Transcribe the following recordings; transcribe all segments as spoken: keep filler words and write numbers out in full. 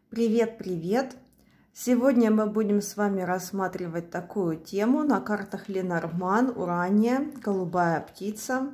Привет, привет! Сегодня мы будем с вами рассматривать такую тему на картах Ленорман, Урания, голубая птица.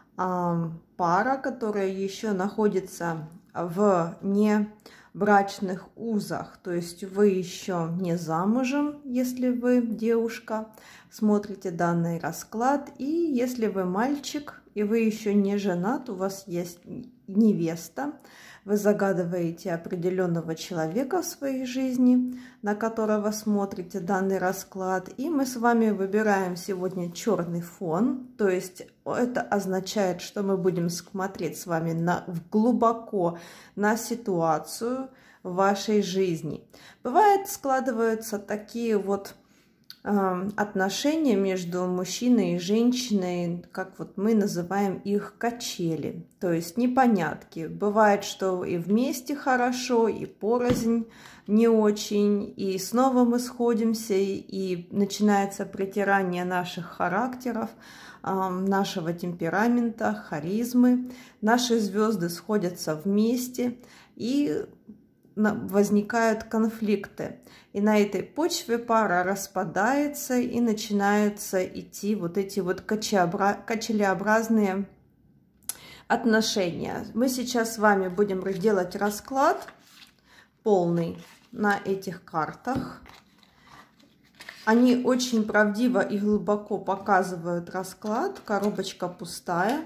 Пара, которая еще находится в небрачных узах, то есть вы еще не замужем, если вы девушка, смотрите данный расклад, и если вы мальчик и вы еще не женат, у вас есть невеста, вы загадываете определенного человека в своей жизни, на которого смотрите данный расклад. И мы с вами выбираем сегодня черный фон. То есть это означает, что мы будем смотреть с вами на, глубоко на ситуацию в вашей жизни. Бывает, складываются такие вот отношения между мужчиной и женщиной, как вот мы называем их, качели, то есть непонятки. Бывает, что и вместе хорошо, и порознь не очень, и снова мы сходимся, и начинается притирание наших характеров, нашего темперамента, харизмы. Наши звезды сходятся вместе, и возникают конфликты. И на этой почве пара распадается, и начинаются идти вот эти вот качелеобразные отношения. Мы сейчас с вами будем делать расклад полный на этих картах. Они очень правдиво и глубоко показывают расклад. Коробочка пустая.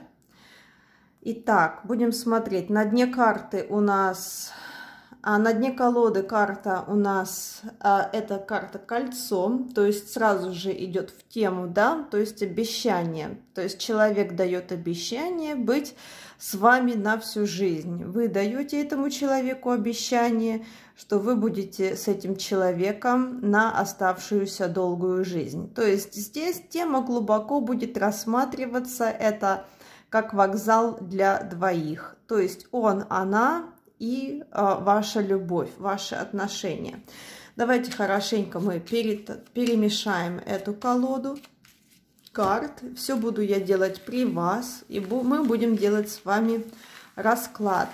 Итак, будем смотреть. На дне карты у нас... А на дне колоды карта у нас, а, это карта кольцо, то есть сразу же идет в тему, да, то есть обещание. То есть человек дает обещание быть с вами на всю жизнь. Вы даете этому человеку обещание, что вы будете с этим человеком на оставшуюся долгую жизнь. То есть здесь тема глубоко будет рассматриваться, это как вокзал для двоих. То есть он, она... и а, ваша любовь, ваши отношения. Давайте хорошенько мы перед, перемешаем эту колоду карт. Все буду я делать при вас, и бу, мы будем делать с вами расклад.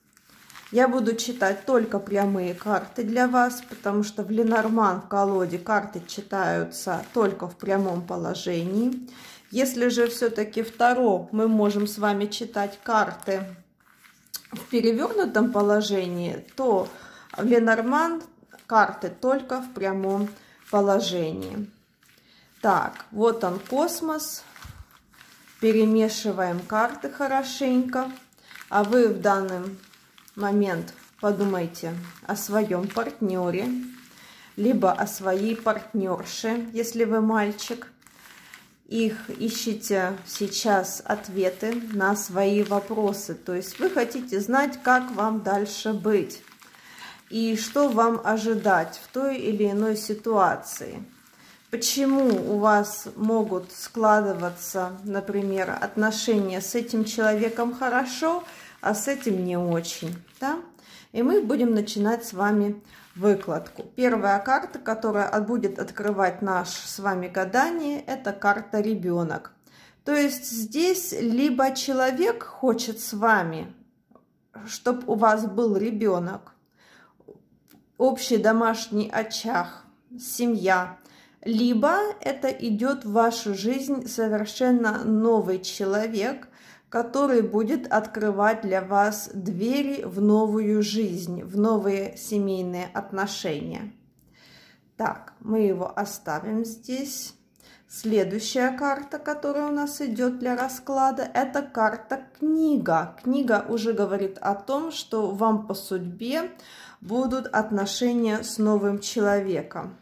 Я буду читать только прямые карты для вас, потому что в Ленорман в колоде карты читаются только в прямом положении. Если же все-таки второ мы можем с вами читать карты в перевернутом положении, то Ленорман карты только в прямом положении. Так, вот он космос. Перемешиваем карты хорошенько. А вы в данный момент подумайте о своем партнере, либо о своей партнерше, если вы мальчик. Их ищите сейчас ответы на свои вопросы. То есть вы хотите знать, как вам дальше быть и что вам ожидать в той или иной ситуации. Почему у вас могут складываться, например, отношения с этим человеком хорошо, а с этим не очень. Да? И мы будем начинать с вами выкладку. Первая карта, которая будет открывать наш с вами гадание, это карта ребенок. То есть здесь либо человек хочет с вами, чтобы у вас был ребенок, общий домашний очаг, семья, либо это идет в вашу жизнь совершенно новый человек, который будет открывать для вас двери в новую жизнь, в новые семейные отношения. Так, мы его оставим здесь. Следующая карта, которая у нас идет для расклада, это карта книга. Книга уже говорит о том, что вам по судьбе будут отношения с новым человеком.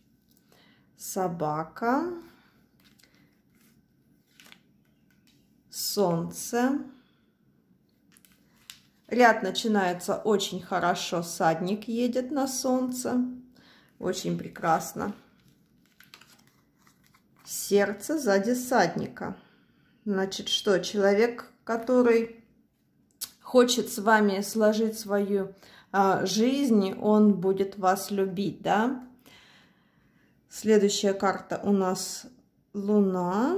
Собака. Солнце. Ряд начинается очень хорошо. Всадник едет на солнце. Очень прекрасно. Сердце сзади всадника. Значит, что? Человек, который хочет с вами сложить свою а, жизнь, он будет вас любить, да? Следующая карта у нас Луна.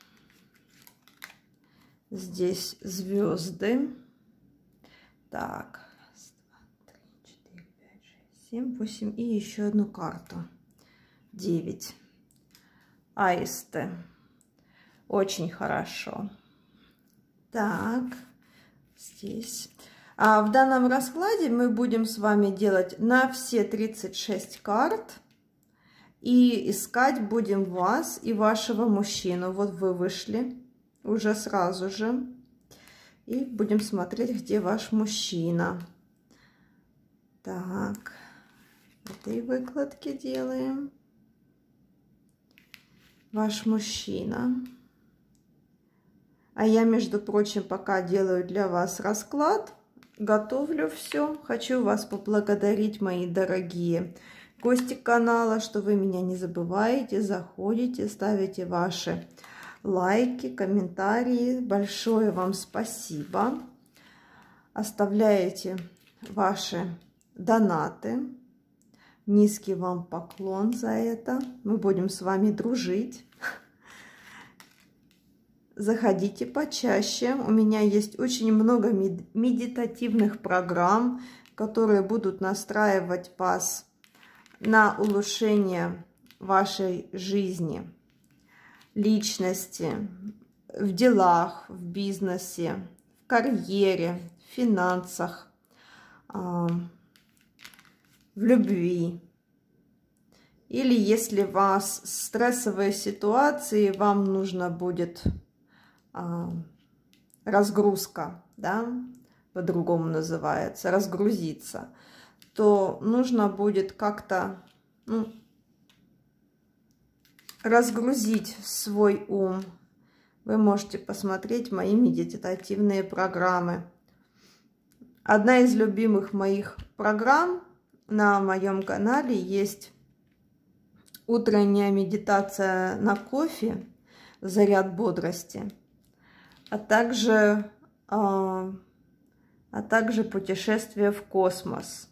Здесь звезды. Так, раз, два, три, четыре, пять, семь, восемь и еще одну карту. девять. Аисты. Очень хорошо. Так, здесь. А в данном раскладе мы будем с вами делать на все тридцать шесть карт. И искать будем вас и вашего мужчину. Вот вы вышли уже сразу же. И будем смотреть, где ваш мужчина. Так, в этой выкладке делаем. Ваш мужчина. А я, между прочим, пока делаю для вас расклад, готовлю все. Хочу вас поблагодарить, мои дорогие гости канала, что вы меня не забываете, заходите, ставите ваши лайки, комментарии. Большое вам спасибо. Оставляете ваши донаты. Низкий вам поклон за это. Мы будем с вами дружить. Заходите почаще. У меня есть очень много медитативных программ, которые будут настраивать вас на улучшение вашей жизни, личности, в делах, в бизнесе, в карьере, в финансах, в любви. Или если у вас стрессовые ситуации, вам нужно будет разгрузка, да, по-другому называется, разгрузиться, то нужно будет как-то, ну, разгрузить свой ум. Вы можете посмотреть мои медитативные программы. Одна из любимых моих программ на моем канале есть утренняя медитация на кофе, заряд бодрости, а также, а, а также путешествие в космос.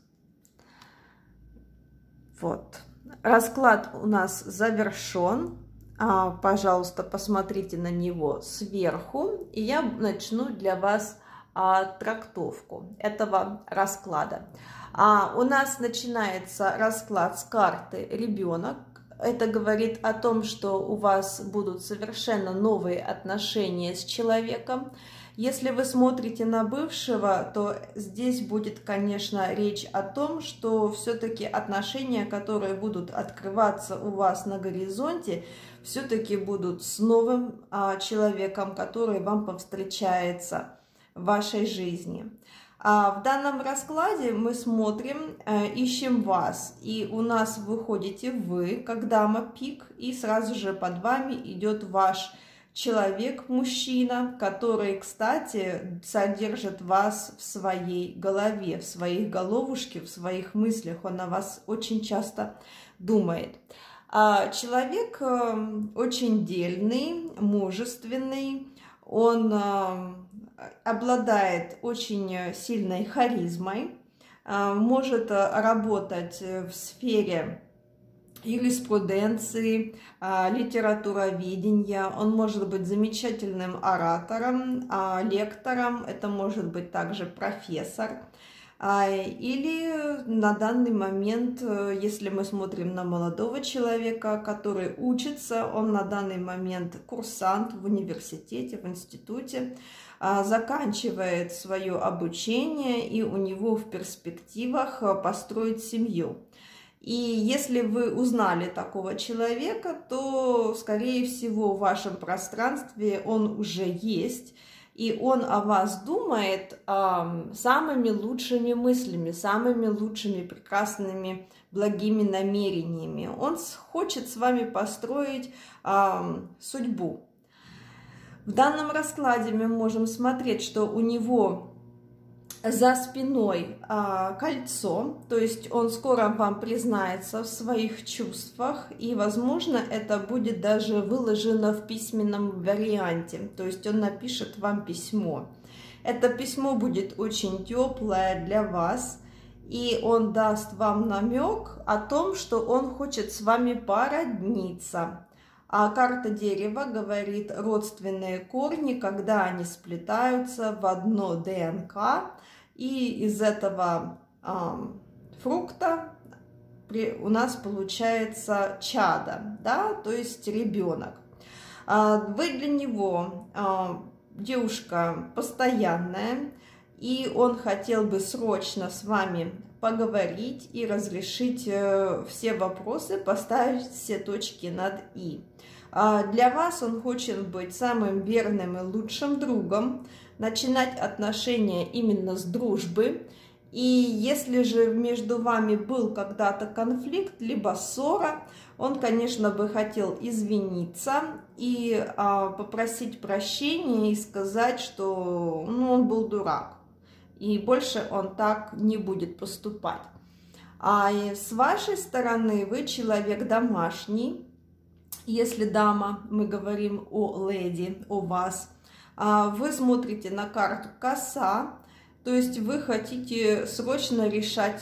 Вот. Расклад у нас завершен. А, пожалуйста, посмотрите на него сверху, и я начну для вас а, трактовку этого расклада. А, у нас начинается расклад с карты «Ребенок». Это говорит о том, что у вас будут совершенно новые отношения с человеком. Если вы смотрите на бывшего, то здесь будет, конечно, речь о том, что все-таки отношения, которые будут открываться у вас на горизонте, все-таки будут с новым а, человеком, который вам повстречается в вашей жизни. А в данном раскладе мы смотрим, э, ищем вас, и у нас выходите вы, как дама-пик, и сразу же под вами идет ваш человек, мужчина, который, кстати, содержит вас в своей голове, в своей головушке, в своих мыслях. Он о вас очень часто думает. А человек э, очень дельный, мужественный, он э, обладает очень сильной харизмой, э, может работать в сфере юриспруденции, литературоведения. Он может быть замечательным оратором, лектором, это может быть также профессор. Или на данный момент, если мы смотрим на молодого человека, который учится, он на данный момент курсант в университете, в институте, заканчивает свое обучение, и у него в перспективах построить семью. И если вы узнали такого человека, то, скорее всего, в вашем пространстве он уже есть, и он о вас думает э, самыми лучшими мыслями, самыми лучшими, прекрасными, благими намерениями. Он хочет с вами построить э, судьбу. В данном раскладе мы можем смотреть, что у него за спиной а, кольцо, то есть он скоро вам признается в своих чувствах, и, возможно, это будет даже выложено в письменном варианте, то есть он напишет вам письмо. Это письмо будет очень теплое для вас, и он даст вам намек о том, что он хочет с вами породниться. А карта дерева говорит родственные корни, когда они сплетаются в одно ДНК, и из этого э, фрукта у нас получается чадо, да, то есть ребенок. Вы для него девушка постоянная, и он хотел бы срочно с вами поговорить и разрешить все вопросы, поставить все точки над «и». Для вас он хочет быть самым верным и лучшим другом, начинать отношения именно с дружбы. И если же между вами был когда-то конфликт, либо ссора, он, конечно, бы хотел извиниться и а, попросить прощения и сказать, что ну, он был дурак, и больше он так не будет поступать. А с вашей стороны вы человек домашний, если дама, мы говорим о леди, о вас, а, вы смотрите на карту коса. То есть вы хотите срочно решать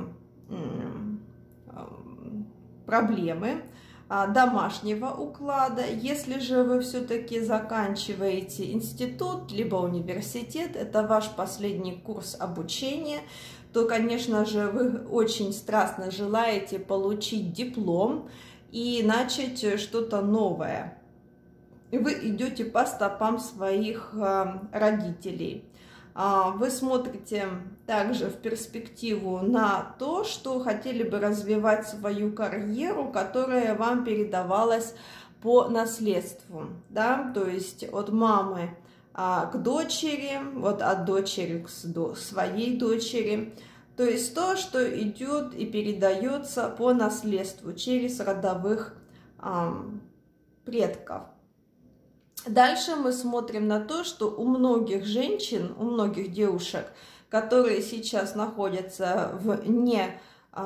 проблемы домашнего уклада. Если же вы все-таки заканчиваете институт, либо университет, это ваш последний курс обучения, то, конечно же, вы очень страстно желаете получить диплом и начать что-то новое. И вы идете по стопам своих родителей. Вы смотрите также в перспективу на то, что хотели бы развивать свою карьеру, которая вам передавалась по наследству, да, то есть от мамы а, к дочери, вот от дочери к своей дочери, то есть то, что идет и передается по наследству через родовых а, предков. Дальше мы смотрим на то, что у многих женщин, у многих девушек, которые сейчас находятся вне,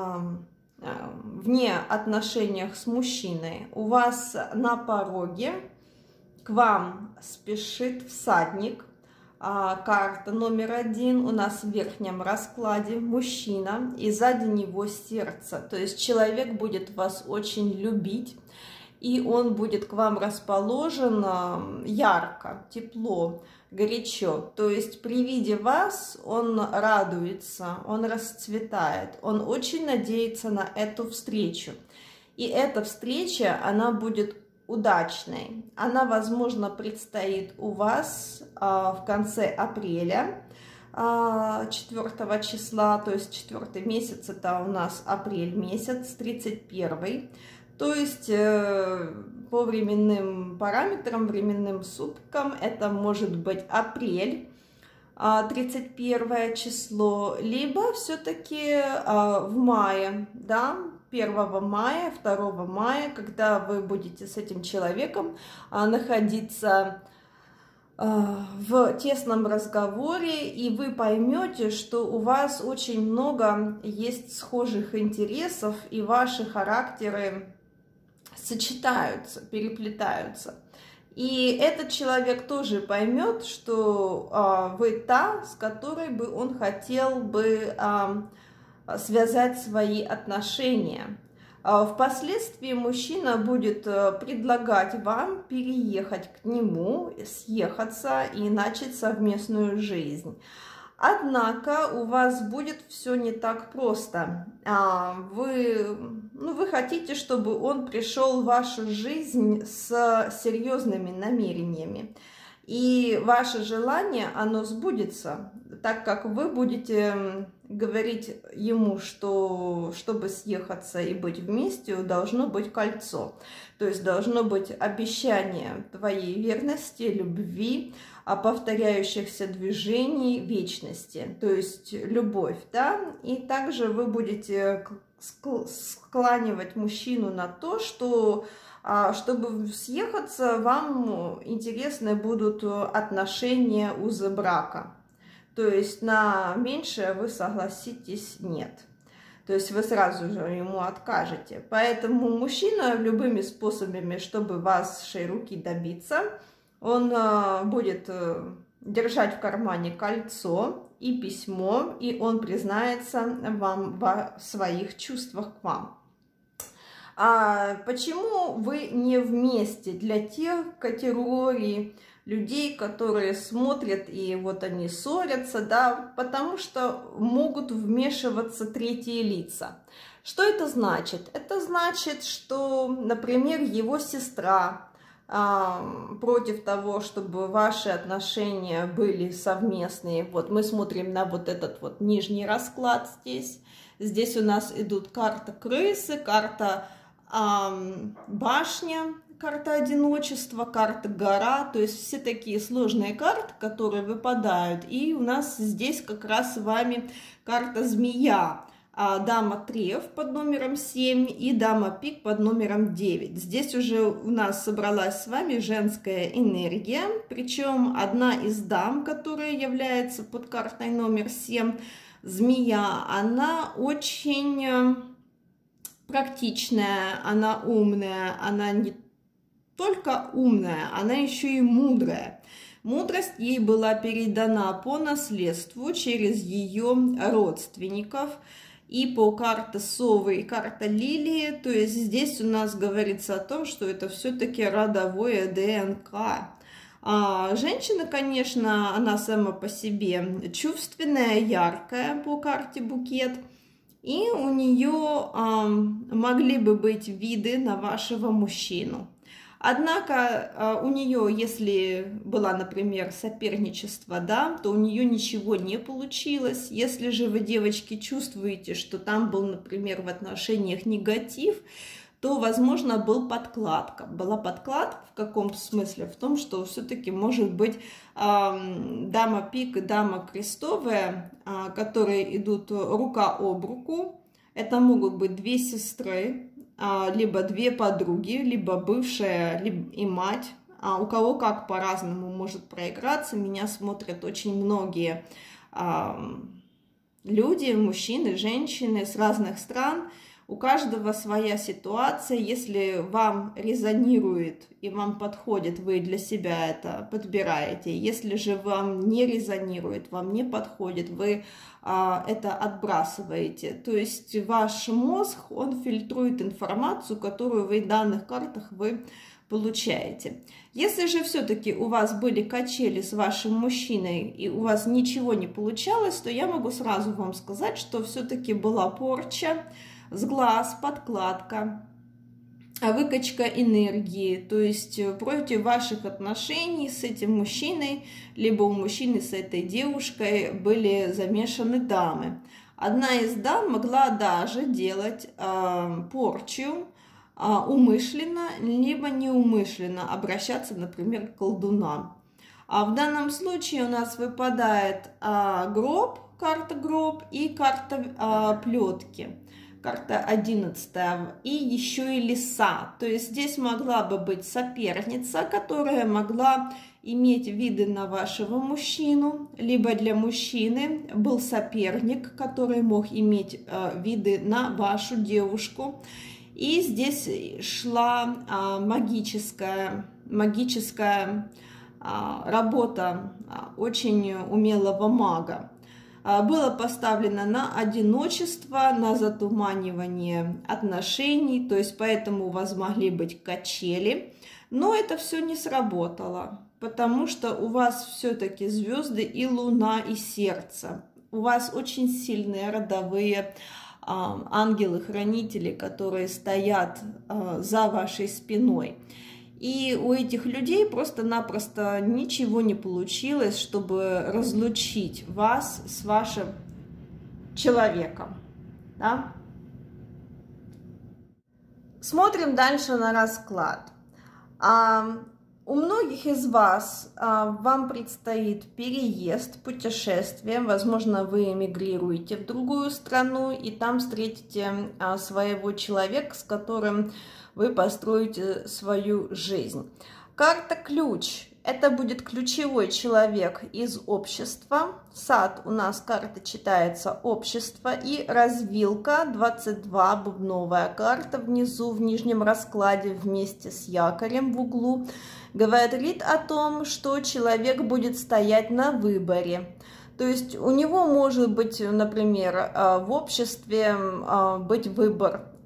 вне отношениях с мужчиной, у вас на пороге к вам спешит всадник. Карта номер один у нас в верхнем раскладе мужчина, и сзади него сердце. То есть человек будет вас очень любить. И он будет к вам расположен ярко, тепло, горячо. То есть при виде вас он радуется, он расцветает, он очень надеется на эту встречу. И эта встреча, она будет удачной. Она, возможно, предстоит у вас в конце апреля, четвёртого числа, то есть четвёртый месяц, это у нас апрель месяц, тридцать первый. То есть э, по временным параметрам, временным суткам это может быть апрель, тридцать первое число, либо все-таки э, в мае, да, первого мая, второго мая, когда вы будете с этим человеком э, находиться э, в тесном разговоре, и вы поймете, что у вас очень много есть схожих интересов, и ваши характеры сочетаются, переплетаются. И этот человек тоже поймет, что а, вы та, с которой бы он хотел бы а, связать свои отношения. А впоследствии мужчина будет предлагать вам переехать к нему, съехаться и начать совместную жизнь. Однако у вас будет все не так просто. Вы, ну, вы хотите, чтобы он пришел в вашу жизнь с серьезными намерениями. И ваше желание, оно сбудется, так как вы будете говорить ему, что чтобы съехаться и быть вместе, должно быть кольцо. То есть должно быть обещание твоей верности, любви, повторяющихся движений, вечности, то есть любовь, да, и также вы будете склонивать мужчину на то, что, чтобы съехаться, вам интересны будут отношения, узы брака, то есть на меньшее вы согласитесь нет. То есть вы сразу же ему откажете. Поэтому мужчина любыми способами, чтобы вашей руки добиться, он э, будет э, держать в кармане кольцо и письмо, и он признается вам в своих чувствах к вам. А почему вы не вместе? Для тех категорий людей, которые смотрят и вот они ссорятся, да, потому что могут вмешиваться третьи лица. Что это значит? Это значит, что, например, его сестра э, против того, чтобы ваши отношения были совместные. Вот мы смотрим на вот этот вот нижний расклад здесь. Здесь у нас идут карта крысы, карта э, башня, карта одиночества, карта гора, то есть все такие сложные карты, которые выпадают. И у нас здесь как раз с вами карта змея, дама треф под номером семь и дама пик под номером девять. Здесь уже у нас собралась с вами женская энергия, причем одна из дам, которая является под картой номер семь, змея, она очень практичная, она умная, она не только умная, она еще и мудрая. Мудрость ей была передана по наследству через ее родственников. И по карте совы и карта лилии, то есть здесь у нас говорится о том, что это все-таки родовое ДНК. А женщина, конечно, она сама по себе чувственная, яркая по карте букет. И у нее а, могли бы быть виды на вашего мужчину. Однако у нее, если была, например, соперничество, да, то у нее ничего не получилось. Если же вы, девочки, чувствуете, что там был, например, в отношениях негатив, то, возможно, был подкладка. Была подкладка в каком смысле? В том, что все-таки может быть э, дама пик и дама крестовая, э, которые идут рука об руку. Это могут быть две сестры, либо две подруги, либо бывшая либо и мать. У кого как по-разному может проиграться. Меня смотрят очень многие люди, мужчины, женщины с разных стран. У каждого своя ситуация. Если вам резонирует и вам подходит, вы для себя это подбираете. Если же вам не резонирует, вам не подходит, вы а, это отбрасываете. То есть ваш мозг, он фильтрует информацию, которую вы в данных картах вы получаете. Если же все-таки у вас были качели с вашим мужчиной и у вас ничего не получалось, то я могу сразу вам сказать, что все-таки была порча, сглаз, подкладка, выкачка энергии, то есть против ваших отношений с этим мужчиной, либо у мужчины с этой девушкой были замешаны дамы. Одна из дам могла даже делать э, порчу э, умышленно, либо неумышленно, обращаться, например, к колдунам. А в данном случае у нас выпадает э, гроб, карта гроб и карта э, плетки. Карта одиннадцатая, и еще и лиса. То есть здесь могла бы быть соперница, которая могла иметь виды на вашего мужчину, либо для мужчины был соперник, который мог иметь э, виды на вашу девушку. И здесь шла э, магическая, магическая э, работа э, очень умелого мага. Было поставлено на одиночество, на затуманивание отношений, то есть поэтому у вас могли быть качели, но это все не сработало, потому что у вас все-таки звезды и луна, и сердце. У вас очень сильные родовые а, ангелы-хранители, которые стоят а, за вашей спиной. И у этих людей просто-напросто ничего не получилось, чтобы разлучить вас с вашим человеком. Да? Смотрим дальше на расклад. А, у многих из вас а, вам предстоит переезд, путешествие. Возможно, вы эмигрируете в другую страну и там встретите а, своего человека, с которым вы построите свою жизнь. Карта ключ. Это будет ключевой человек из общества. Сад у нас карта читается общество. И развилка двадцать два, бубновая карта внизу в нижнем раскладе вместе с якорем в углу. Говорит о том, что человек будет стоять на выборе. То есть у него может быть, например, в обществе быть выбор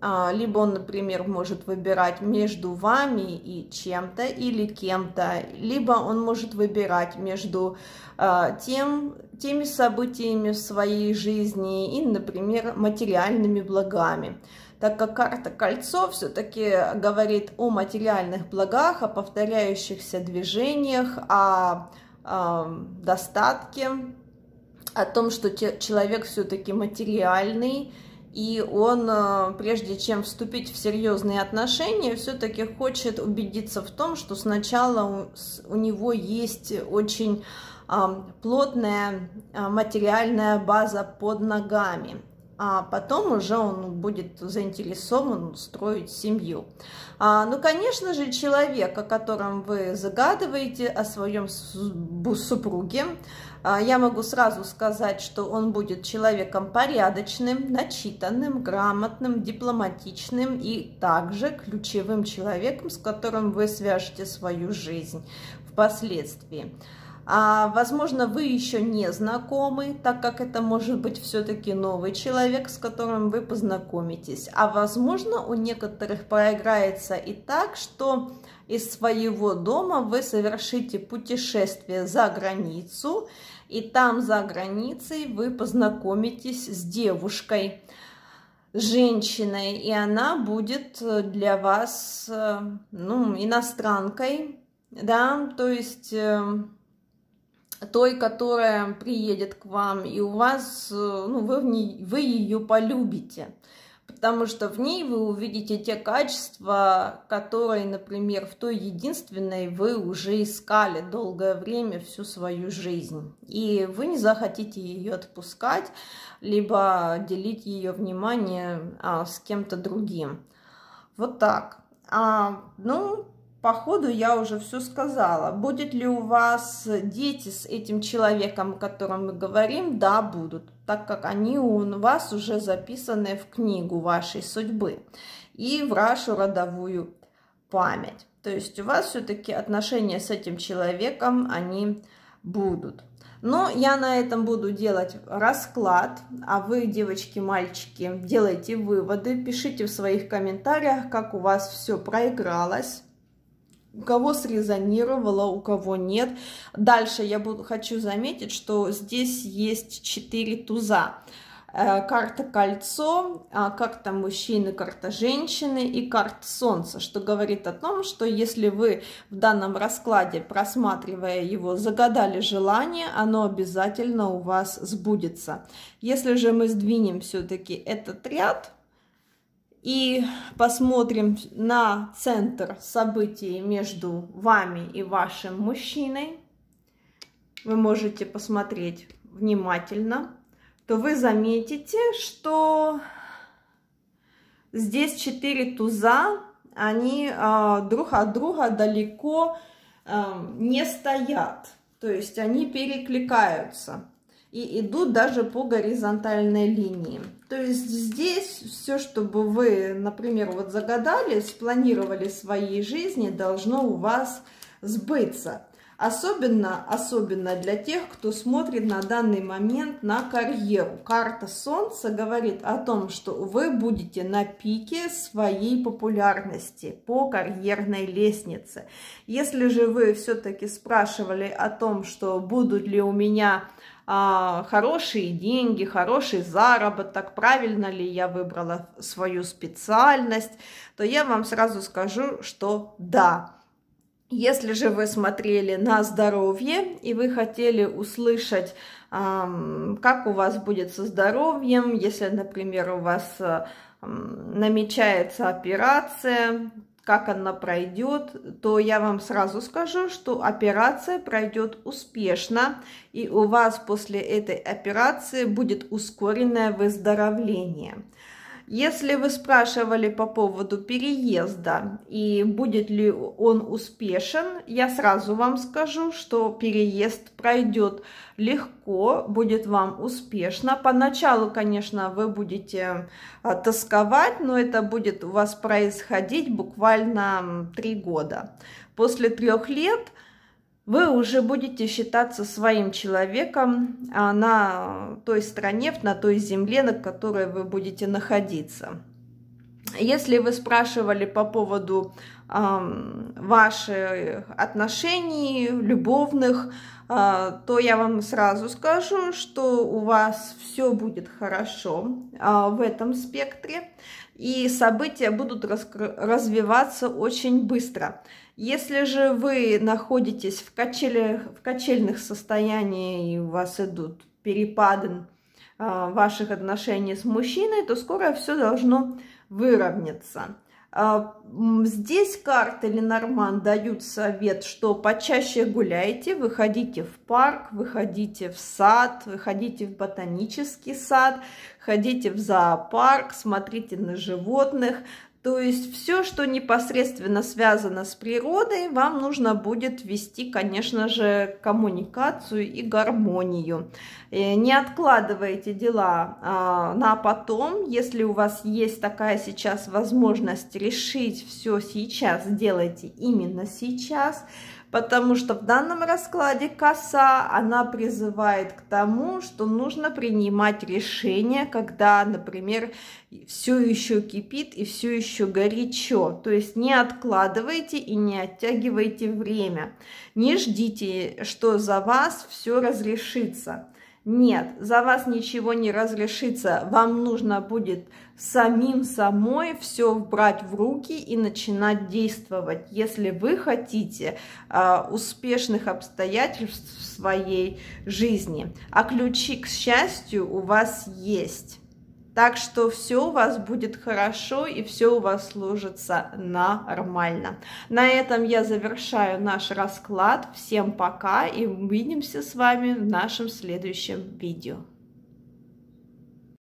Либо он, например, может выбирать между вами и чем-то или кем-то, либо он может выбирать между тем, теми событиями в своей жизни и, например, материальными благами. Так как карта Кольцо все-таки говорит о материальных благах, о повторяющихся движениях, о, о достатке, о том, что человек все-таки материальный, и он, прежде чем вступить в серьезные отношения, все-таки хочет убедиться в том, что сначала у него есть очень плотная материальная база под ногами, а потом уже он будет заинтересован строить семью. Ну, конечно же, человек, о котором вы загадываете, о своем супруге, я могу сразу сказать, что он будет человеком порядочным, начитанным, грамотным, дипломатичным и также ключевым человеком, с которым вы свяжете свою жизнь впоследствии. А, возможно, вы еще не знакомы, так как это может быть все-таки новый человек, с которым вы познакомитесь. А возможно, у некоторых проиграется и так, что из своего дома вы совершите путешествие за границу, и там за границей вы познакомитесь с девушкой, женщиной, и она будет для вас, ну, иностранкой, да, то есть той, которая приедет к вам, и у вас, ну, вы, в ней, вы ее полюбите, потому что в ней вы увидите те качества, которые, например, в той единственной вы уже искали долгое время, всю свою жизнь, и вы не захотите ее отпускать, либо делить ее внимание а, с кем-то другим. Вот так. А, ну, по ходу я уже все сказала. Будет ли у вас дети с этим человеком, о котором мы говорим? Да, будут, так как они у вас уже записаны в книгу вашей судьбы и в вашу родовую память. То есть у вас все-таки отношения с этим человеком, они будут. Но я на этом буду делать расклад, а вы, девочки, мальчики, делайте выводы, пишите в своих комментариях, как у вас все проигралось, у кого срезонировало, у кого нет. Дальше я буду, хочу заметить, что здесь есть четыре туза. Карта Кольцо, карта мужчины, карта женщины и карта Солнца, что говорит о том, что если вы в данном раскладе, просматривая его, загадали желание, оно обязательно у вас сбудется. Если же мы сдвинем все-таки этот ряд и посмотрим на центр событий между вами и вашим мужчиной, вы можете посмотреть внимательно, то вы заметите, что здесь четыре туза, они э, друг от друга далеко э, не стоят, то есть они перекликаются и идут даже по горизонтальной линии. То есть здесь все, чтобы вы, например, вот загадали, спланировали в своей жизни, должно у вас сбыться. Особенно, особенно для тех, кто смотрит на данный момент на карьеру. Карта Солнца говорит о том, что вы будете на пике своей популярности по карьерной лестнице. Если же вы все-таки спрашивали о том, что будут ли у меня а, хорошие деньги, хороший заработок, правильно ли я выбрала свою специальность, то я вам сразу скажу, что да. Если же вы смотрели на здоровье и вы хотели услышать, как у вас будет со здоровьем, если, например, у вас намечается операция, как она пройдет, то я вам сразу скажу, что операция пройдет успешно, и у вас после этой операции будет ускоренное выздоровление. Если вы спрашивали по поводу переезда и будет ли он успешен, я сразу вам скажу, что переезд пройдет легко, будет вам успешно. Поначалу, конечно, вы будете тосковать, но это будет у вас происходить буквально три года. После трех лет вы уже будете считаться своим человеком на той стране, на той земле, на которой вы будете находиться. Если вы спрашивали по поводу э, ваших отношений, любовных, э, то я вам сразу скажу, что у вас все будет хорошо э, в этом спектре, и события будут развиваться очень быстро. Если же вы находитесь в, качелях, в качельных состояниях, и у вас идут перепады э, ваших отношений с мужчиной, то скоро все должно выровняться. Здесь карты Ленорман дают совет, что почаще гуляйте, выходите в парк, выходите в сад, выходите в ботанический сад, ходите в зоопарк, смотрите на животных. То есть все, что непосредственно связано с природой, вам нужно будет вести, конечно же, коммуникацию и гармонию. Не откладывайте дела а, на потом. Если у вас есть такая сейчас возможность решить все сейчас, делайте именно сейчас. Потому что в данном раскладе коса, она призывает к тому, что нужно принимать решение, когда, например, все еще кипит и все еще горячо. То есть не откладывайте и не оттягивайте время. Не ждите, что за вас все разрешится. Нет, за вас ничего не разрешится. Вам нужно будет самим самой все брать в руки и начинать действовать, если вы хотите э, успешных обстоятельств в своей жизни. А ключи к счастью у вас есть. Так что все у вас будет хорошо и все у вас сложится нормально. На этом я завершаю наш расклад. Всем пока и увидимся с вами в нашем следующем видео.